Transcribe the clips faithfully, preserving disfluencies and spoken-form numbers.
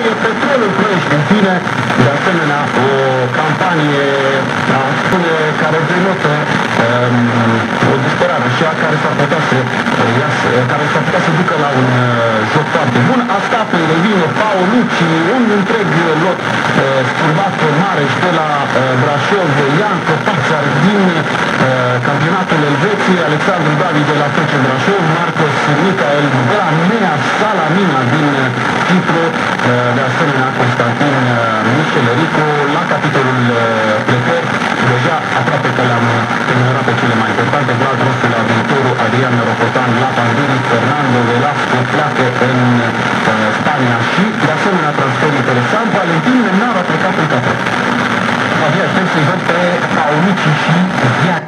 petrolul Ploiești. În fine, de asemenea, o campanie, a spune, care denotă um, o disperare și a care s-ar putea să iasă, care s-ar putea să ducă la un uh, joc foarte bun. Asta pe revine Paolucci, un întreg lot uh, schimbat pe Mareș de la uh, Brașov, Ianco Pațar din uh, campionatul Elveției, Alexandru David de la F C Brașov, Marcos Michael de la Nea Salamina din Cipru, uh, de asemenea Constantin uh, Michelerico. La capitolul uh, plecări, deja aproape că le-am enumerat pe cele mai importante: Vlad Rostu la viitorul, Adrian Rocotan la Panduri, Fernando Velasco pleacă în uh, Spania și, de asemenea, transfer interesant, Valentin Lemnar a plecat în Qatar. Abia aștept să-i văd pe Paolucci și Zian.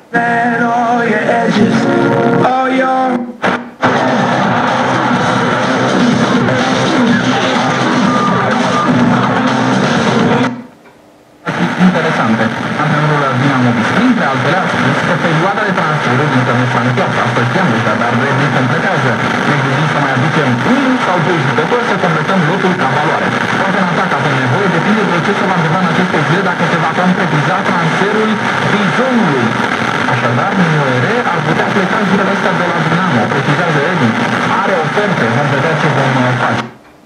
Interesante. Antrenorul Dinamo Bis, printre altele, a spus că perioada de transferuri încă nu s-a încheiat. Asta știam deja, dar ne completează. Ne gândim să mai aducem unul sau doi jucători să completăm lotul ca valoare. Poate în atac avem nevoie, depinde de ce se va întâmpla în aceste zile, dacă se va concretiza transferul Bizonului. Așadar, Muere ar putea pleca în zilele astea de la Dinamo, precizează Edi. Are oferte, vom vedea ce vom face.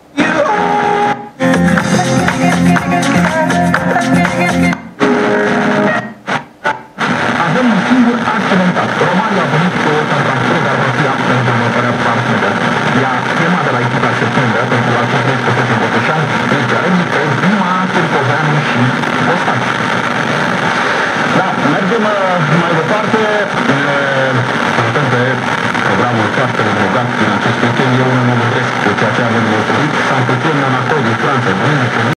Avem un singur accidentat. Romario a venit cu o contractură, dar va fi aptă pentru următoarea partidă. I-a chemat de la echipa septembrie pentru acest meci cu F C Botoșani, deci Remi, Dima, Cârcoveanu și Ostaci. Da, mergem mai departe. Suntem pe programul foarte bogat din acest weekend. Eu nu mă gândesc cu ceea ce avem de oferit. S-a întâmplat în Anacoi din Franța.